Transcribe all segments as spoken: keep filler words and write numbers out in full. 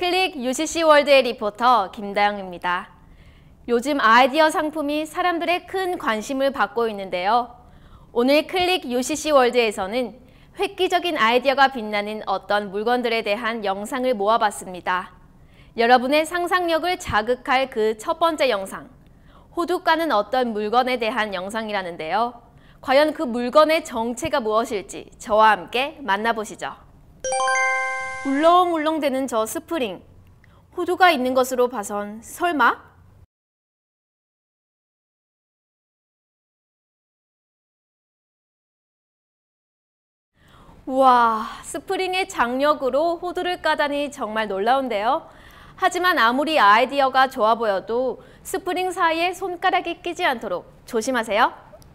클릭 유씨씨 월드의 리포터 김다영입니다. 요즘 아이디어 상품이 사람들의 큰 관심을 받고 있는데요. 오늘 클릭 유씨씨 월드에서는 획기적인 아이디어가 빛나는 어떤 물건들에 대한 영상을 모아봤습니다. 여러분의 상상력을 자극할 그 첫 번째 영상, 호두과는 어떤 물건에 대한 영상이라는데요. 과연 그 물건의 정체가 무엇일지 저와 함께 만나보시죠. 울렁울렁대는 저 스프링, 호두가 있는 것으로 봐선 설마? 우와, 스프링의 장력으로 호두를 까다니 정말 놀라운데요. 하지만 아무리 아이디어가 좋아 보여도 스프링 사이에 손가락이 끼지 않도록 조심하세요.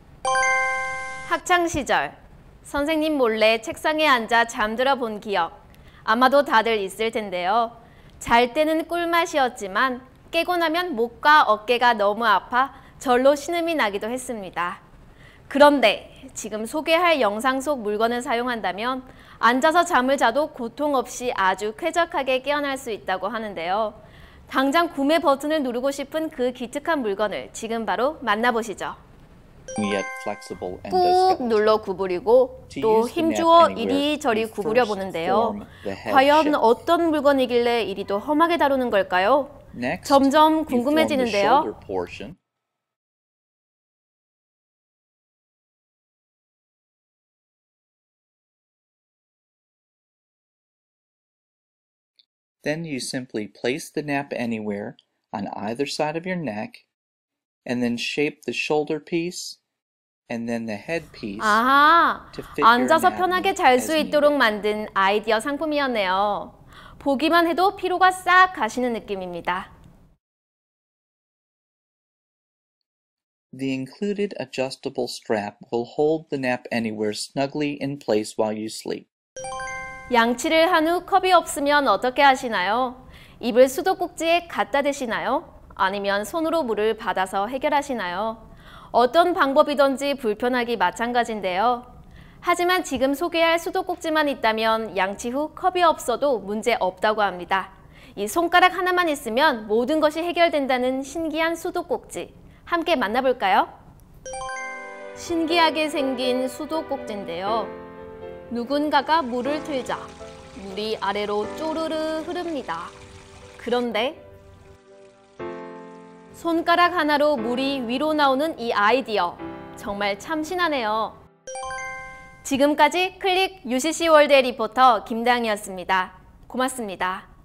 학창시절, 선생님 몰래 책상에 앉아 잠들어 본 기억 아마도 다들 있을 텐데요. 잘 때는 꿀맛이었지만 깨고 나면 목과 어깨가 너무 아파 절로 신음이 나기도 했습니다. 그런데 지금 소개할 영상 속 물건을 사용한다면 앉아서 잠을 자도 고통 없이 아주 쾌적하게 깨어날 수 있다고 하는데요. 당장 구매 버튼을 누르고 싶은 그 기특한 물건을 지금 바로 만나보시죠. 꾹 눌러 구부리고 또 힘주어 이리저리 구부려 보는데요. 과연 어떤 물건이길래 이리도 험하게 다루는 걸까요? 점점 궁금해지는데요. Then you simply place the nap anywhere on either side of your neck and then shape the shoulder piece and then the head piece 아하, to fit your 앉아서 anatomy 편하게 잘 수 as 있도록 needed. 만든 아이디어 상품이었네요. 보기만 해도 피로가 싹 가시는 느낌입니다. The included adjustable strap will hold the nap anywhere snugly in place while you sleep. 양치를 한 후 컵이 없으면 어떻게 하시나요? 입을 수도꼭지에 갖다 대시나요? 아니면 손으로 물을 받아서 해결하시나요? 어떤 방법이든지 불편하기 마찬가지인데요. 하지만 지금 소개할 수도꼭지만 있다면 양치 후 컵이 없어도 문제 없다고 합니다. 이 손가락 하나만 있으면 모든 것이 해결된다는 신기한 수도꼭지. 함께 만나볼까요? 신기하게 생긴 수도꼭지인데요. 누군가가 물을 틀자 물이 아래로 쪼르르 흐릅니다. 그런데 손가락 하나로 물이 위로 나오는 이 아이디어 정말 참신하네요. 지금까지 클릭 유씨씨 월드의 리포터 김다영이었습니다. 고맙습니다.